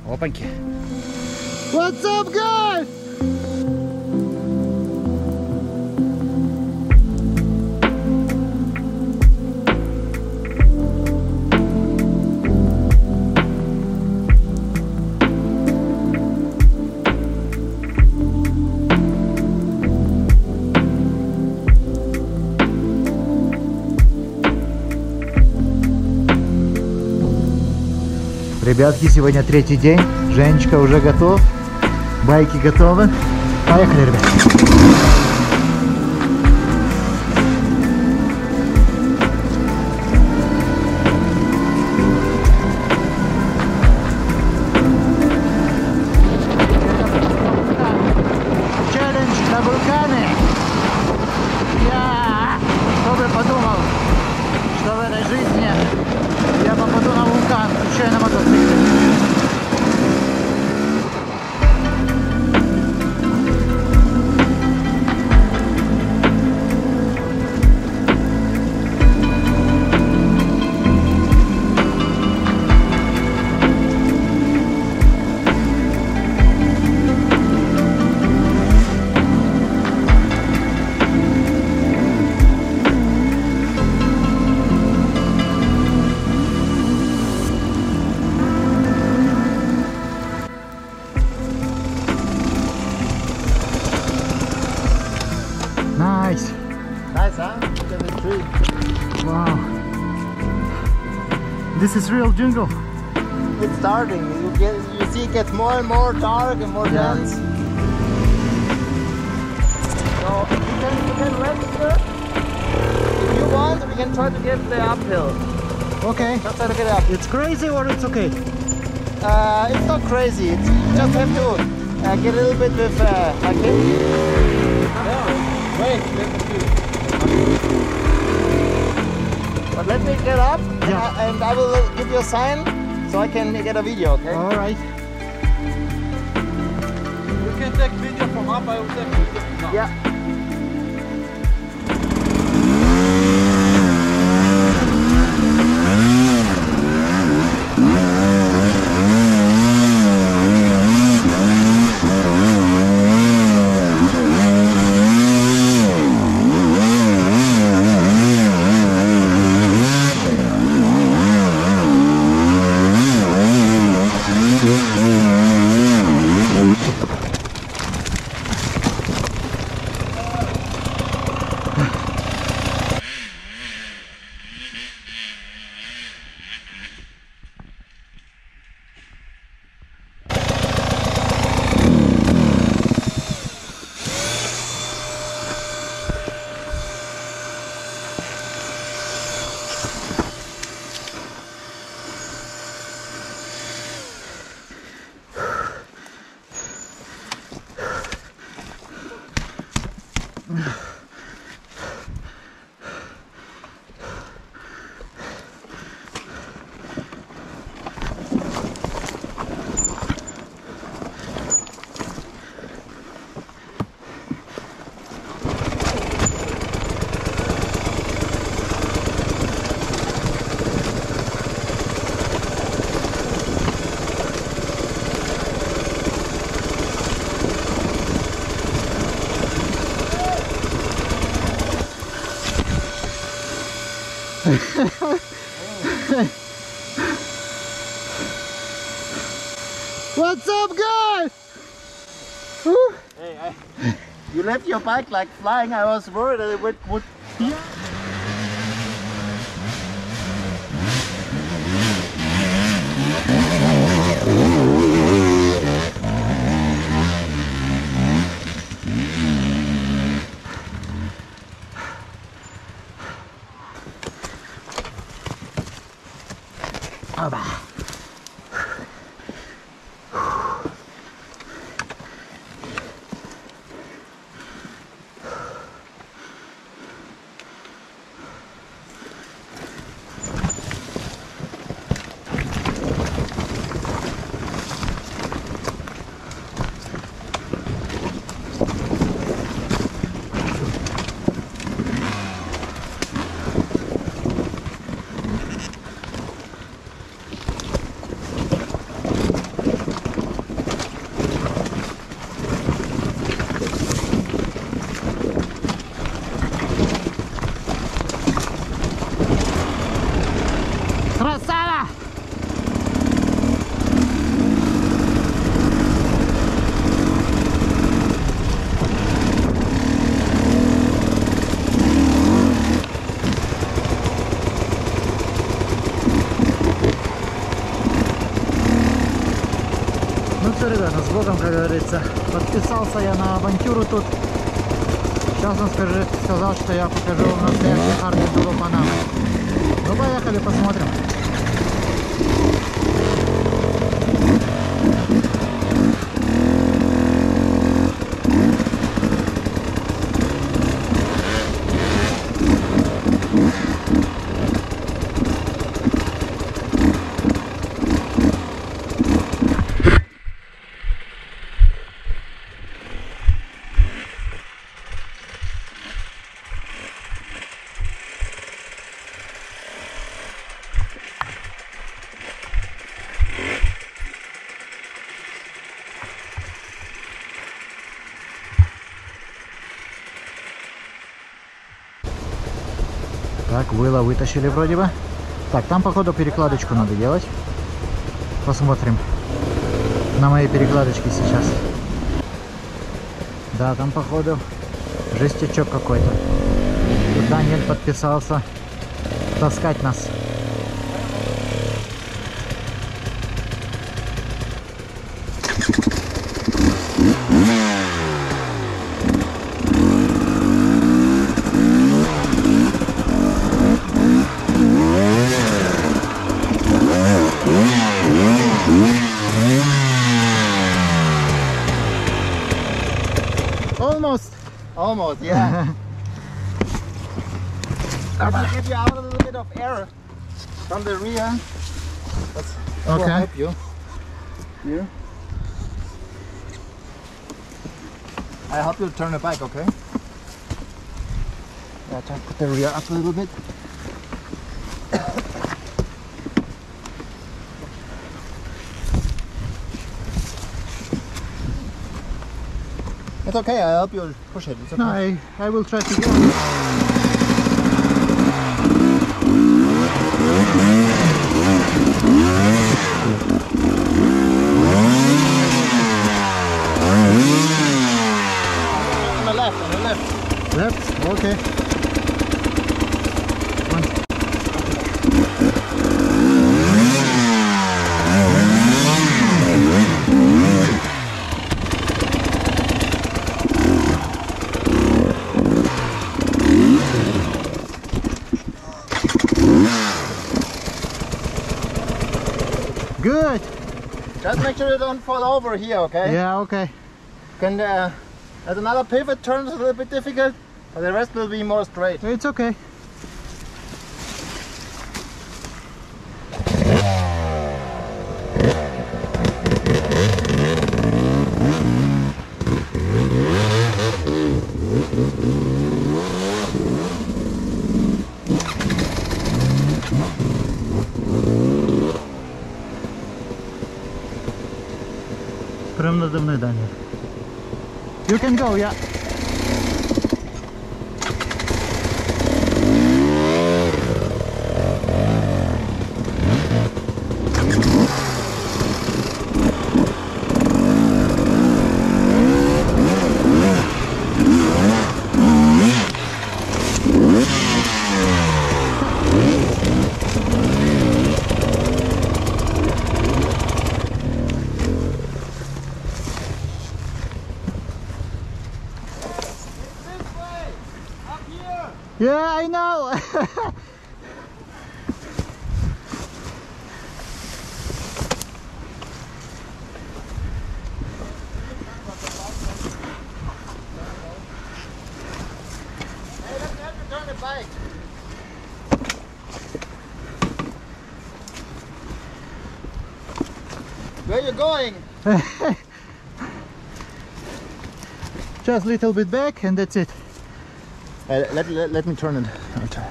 Опаньки. What's up, guys? Ребятки, сегодня третий день. Женечка уже готов. Байки готовы. Поехали, ребят. Челлендж на вулкане. Кто бы подумал, что в этой жизни я попаду на вулкан, включая на мотоцикле. Nice. Nice, huh? Look at the tree. Wow. This is real jungle. It's starting. You see it gets more and more dark and more dense. So you can register. If you want, we can try to get the uphill. Okay. Just try to get up. It's crazy or it's okay? It's not crazy. It's, you just have to get a little bit with like this. Wait, let me see. But let me get up, and I will give you a sign so I can get a video, okay? Alright. You can take video from up, I will take video from down. Yeah. What's up, guys? Hey, you left your bike like flying. I was worried that it would. Ну все, ребята, с Богом, как говорится. Подписался я на авантюру тут. Сейчас он сказал, что я покажу вам настоящий хард эндуро Панамы. Ну поехали, посмотрим. Так, выло вытащили вроде бы. Так, там походу перекладочку надо делать. Посмотрим на мои перекладочки сейчас. Да, там походу жестячок какой-то. Тут Даниэль подписался таскать нас. Almost, yeah. Let me give you out a little bit of air from the rear. That will help you. Here. I help you turn it back, okay? Yeah, try to put the rear up a little bit. It's okay, I'll help you push it. It's okay. No, I will try to go. On the left. Left? Okay. Good. Just make sure you don't fall over here, okay? Yeah, okay. Can as another pivot turns a little bit difficult, but the rest will be more straight. It's okay. Прям надо мной, Даня. You can go, yeah. Yeah, I know. Hey, let's have to turn the bike. Where are you going? Just a little bit back and that's it. Let me turn it. I'll turn it.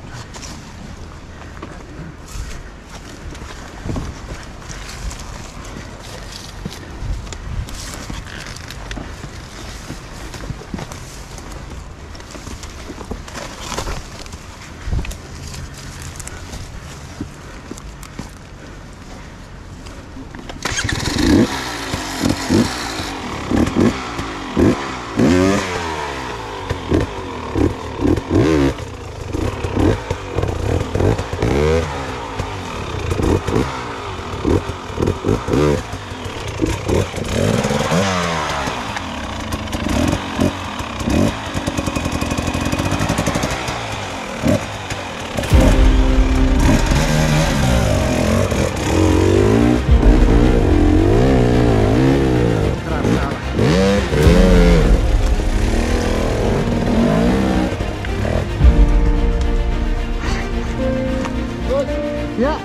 Yeah.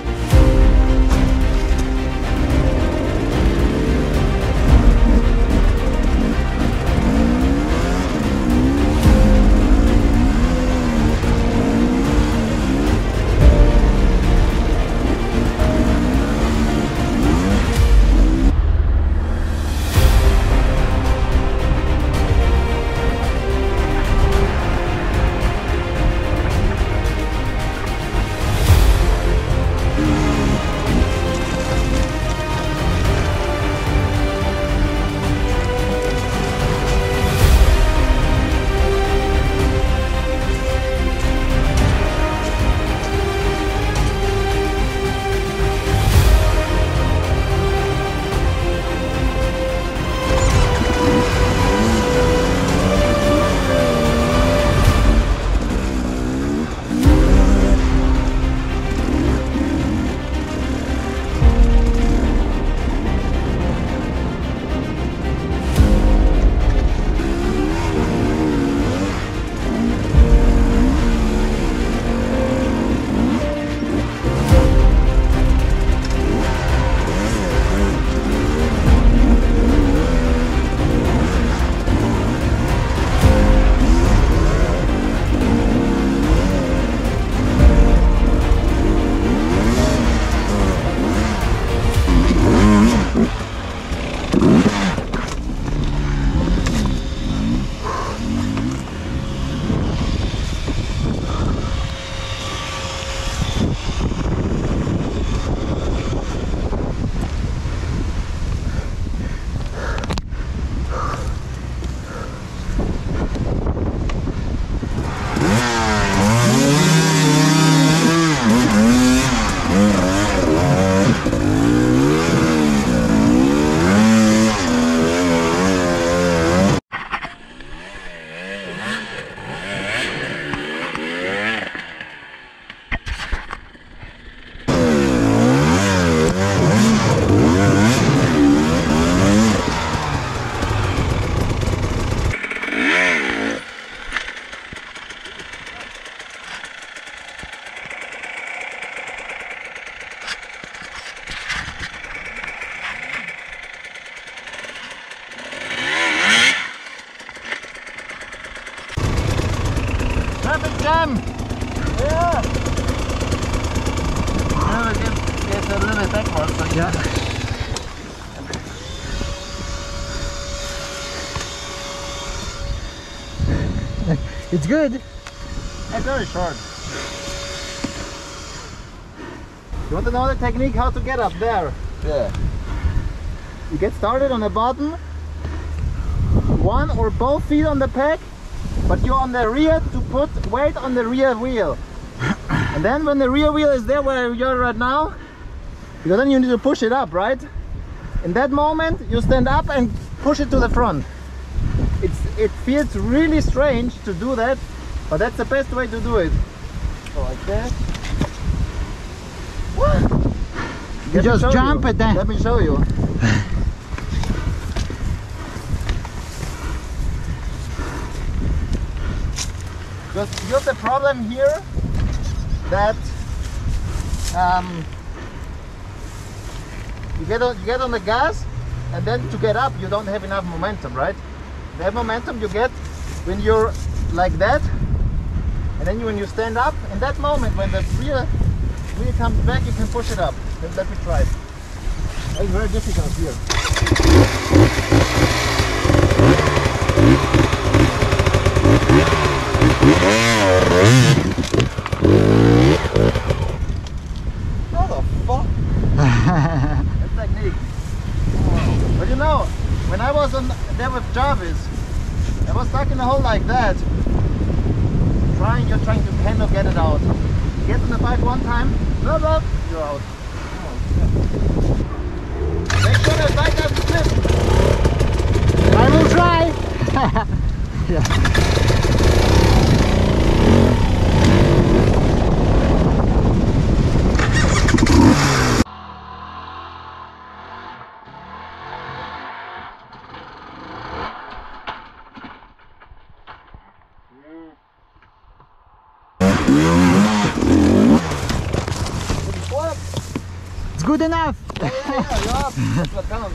Jam! Yeah! Now get a little bit backwards. So Yeah. It's good. It's very short. You want to know the technique how to get up there? Yeah. You get started on the bottom, one or both feet on the peg, but you're on the rear to put weight on the rear wheel. And then when the rear wheel is there where you're right now, because then you need to push it up, right? In that moment, you stand up and push it to the front. It feels really strange to do that, but that's the best way to do it. So like that. You just jump it then. Let me show you. Because you have the problem here that you get on the gas, and then to get up you don't have enough momentum, right? The momentum you get when you're like that, and then when you stand up, in that moment when the rear wheel comes back, you can push it up. Let me try it. It's very difficult here. What the fuck? That's technique. But you know, when I was on there with Jarvis, I was stuck in the hole like that. You're trying to kind of get it out. You get on the bike one time, blah, blah, you're out. Make sure the bike doesn't good enough. Yeah, you're up. That's what counts.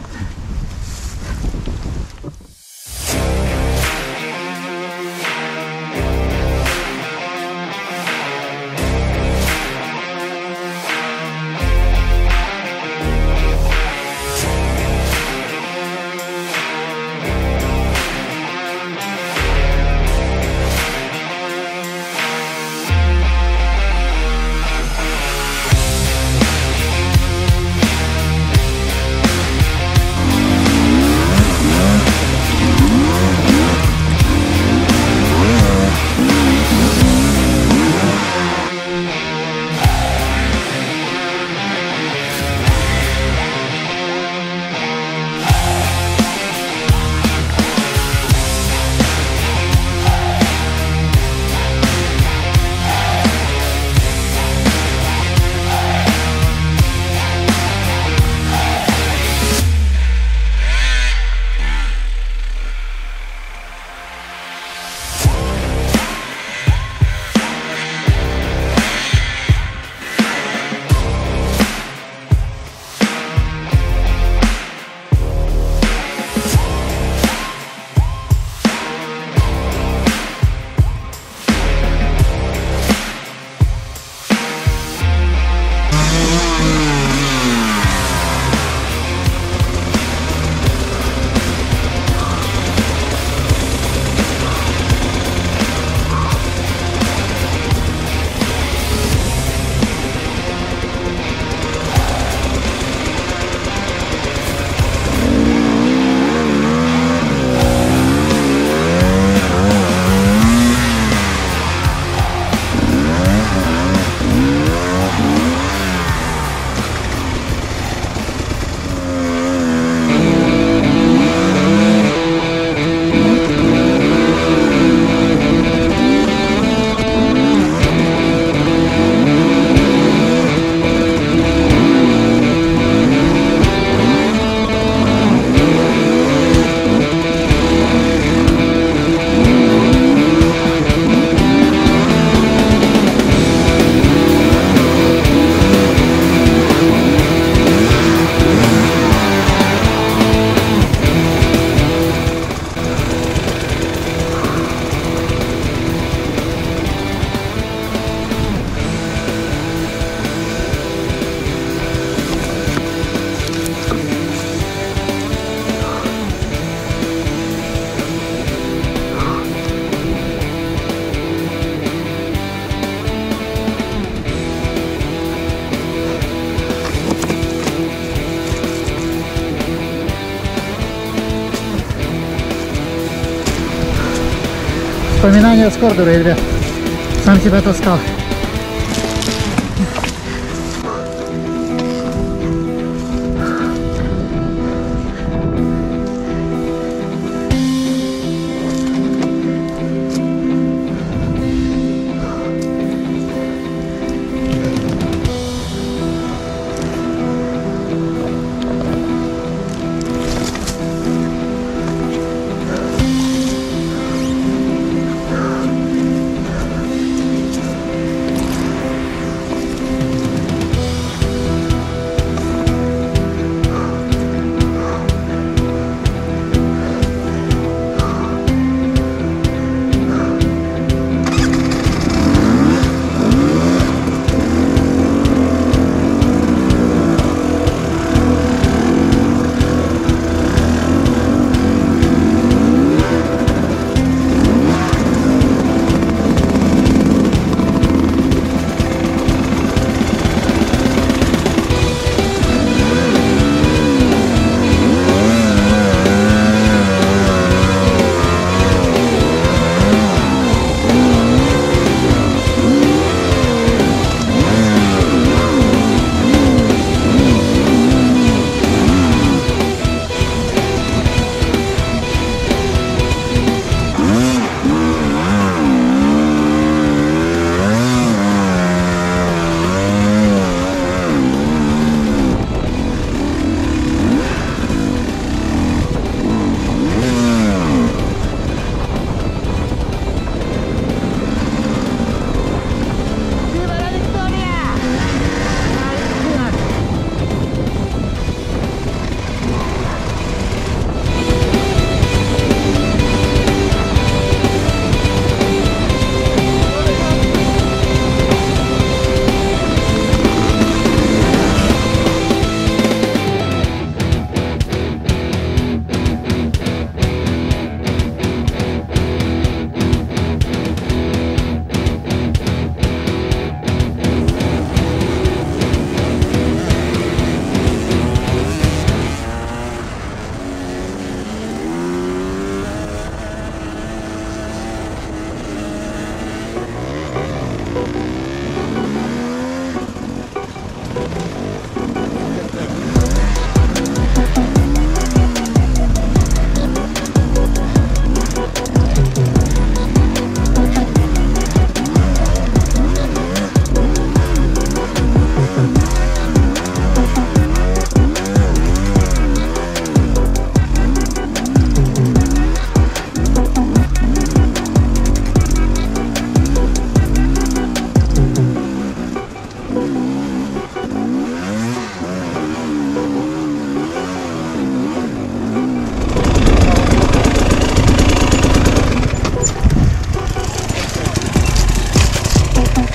Вспоминания с Кордовой, ребят. Сам себя таскал.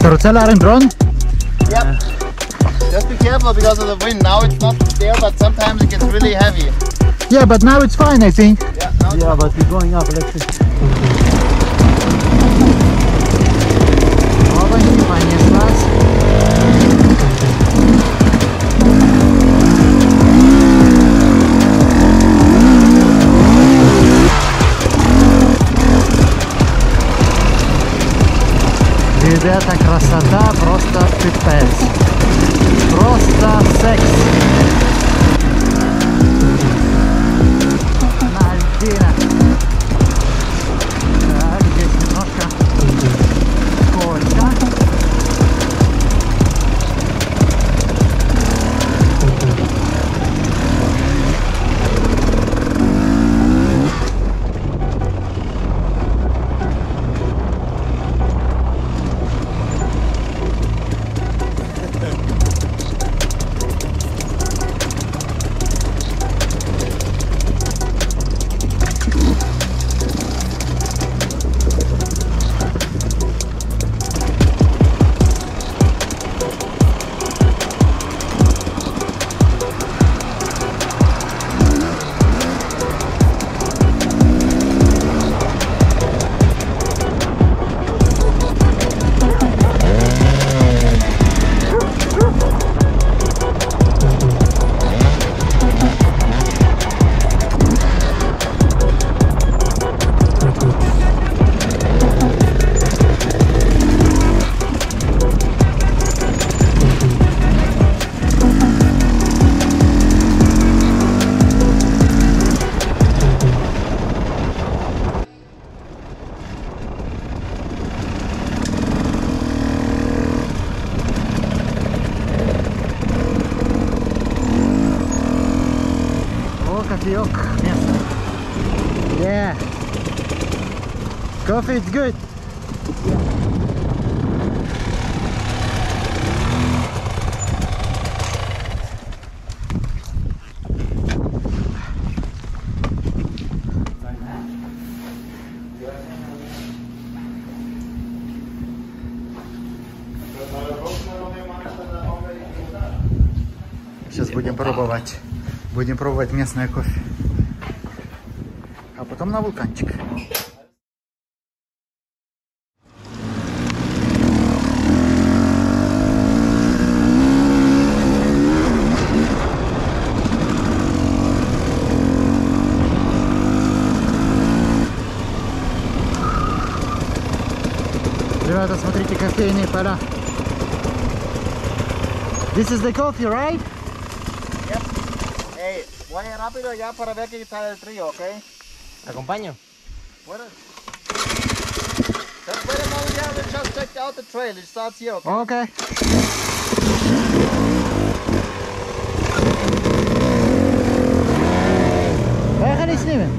Karussell are in Bron? Yep. Just be careful because of the wind. Now it's not there, but sometimes it gets really heavy. Yeah, but now it's fine, I think. Yeah, now it's But we're going up, let's see. Ładnie, fajnie jest las. Ребята, красота просто пипец. Просто секс. На льдинах. Так, здесь немножко скользко. Кофеек местный. Yeah. Coffee is good. Сейчас будем пробовать местное кофе, а потом на вулканчик. Ребята, смотрите, кофейные поля. This is the coffee, right? Yep. Hey, vaya rápido ya para ver que está el trío, ¿ok? ¿Te acompaño? Puede now, yeah, we just checked out the trail. It starts here, okay? Okay. Поехали снимем.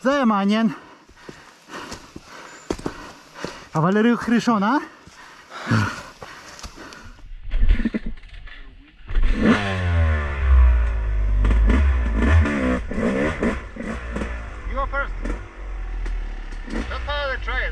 זה מעניין. אבל הריח ראשון, אה? You go first. Just follow the trail.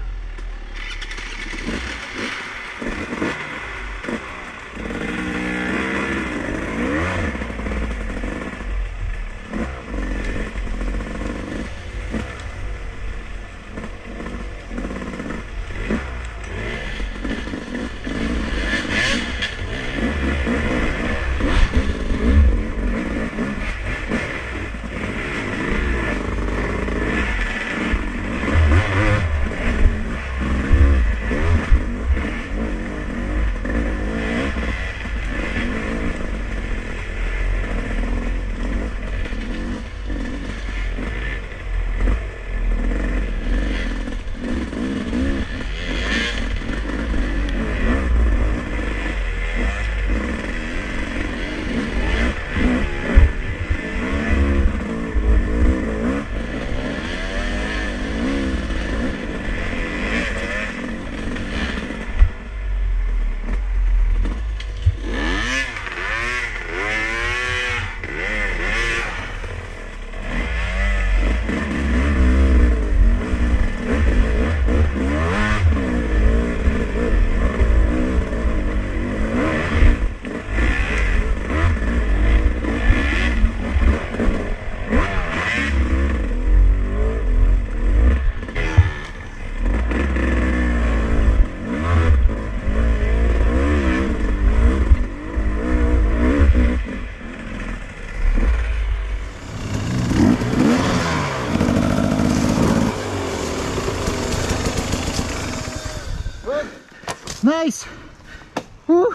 Nice! Woo!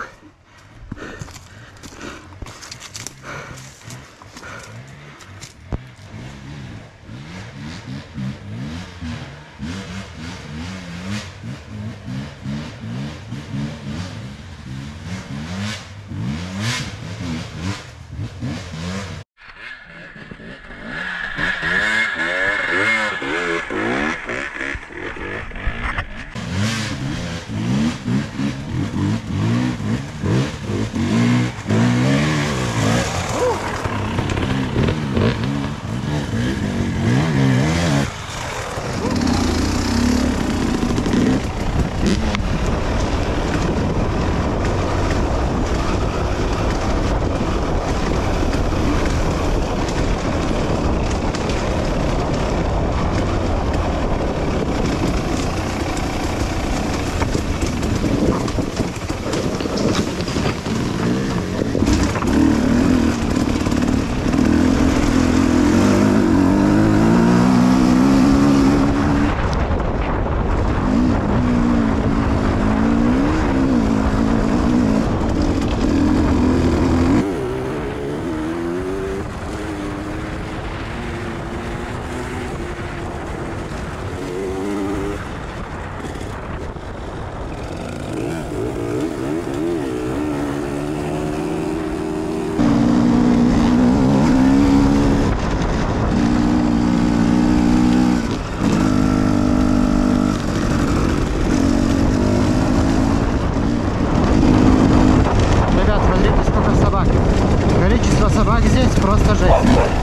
Просто жесть.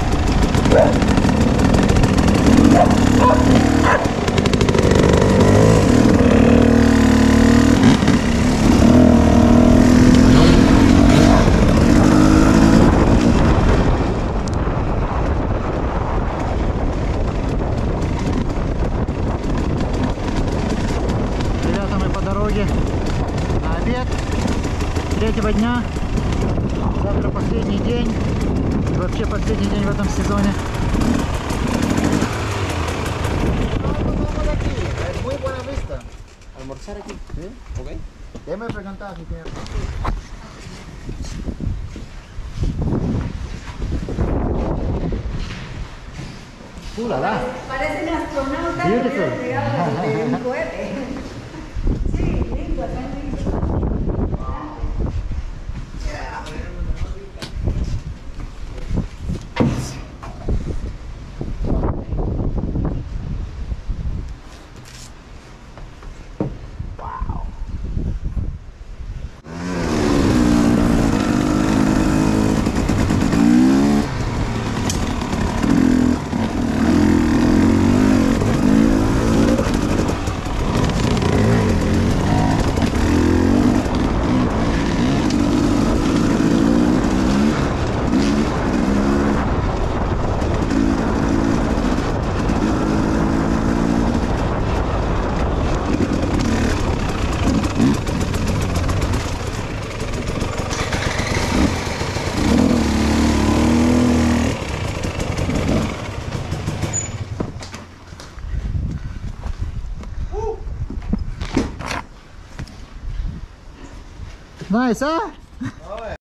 Ребята, мы по дороге на обед третьего дня. Завтра последний день. Вообще последний день в этом сезоне. Muy buena vista. Almorzar aquí. ¿Sí? Ok. Ya me preguntaba si tiene. Parecen astronautas que Beautiful. hubieran llegado desde un cohete. Sí, lindo, tan lindo. Nice, huh? Oh, yeah.